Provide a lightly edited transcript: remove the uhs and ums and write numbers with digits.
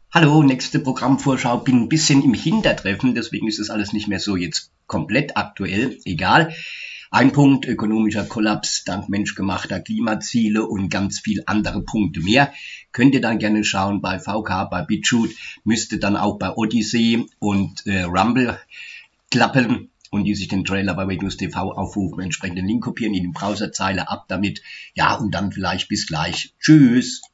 Hallo, nächste Programmvorschau. Bin ein bisschen im Hintertreffen, deswegen ist das alles nicht mehr so jetzt komplett aktuell. Egal. Ein Punkt, ökonomischer Kollaps dank menschgemachter Klimaziele und ganz viel andere Punkte mehr. Könnt ihr dann gerne schauen bei VK, bei BitChute, müsste dann auch bei Odyssey und Rumble klappen und die sich den Trailer bei Windows TV aufrufen, entsprechend den Link kopieren, in die Browserzeile ab damit. Ja, und dann vielleicht bis gleich. Tschüss.